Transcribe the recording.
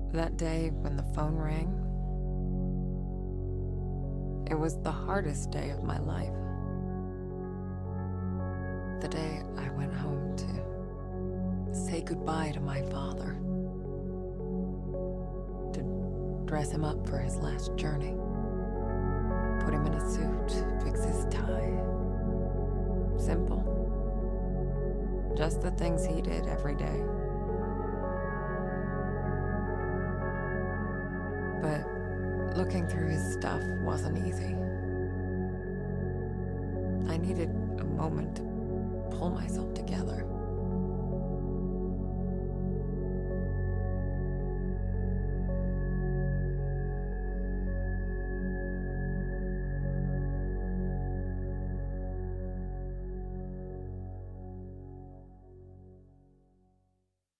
That day when the phone rang, it was the hardest day of my life. The day I went home to say goodbye to my father, to dress him up for his last journey, put him in a suit, fix his tie. Simple. Just the things he did every day. But looking through his stuff wasn't easy. I needed a moment to pull myself together.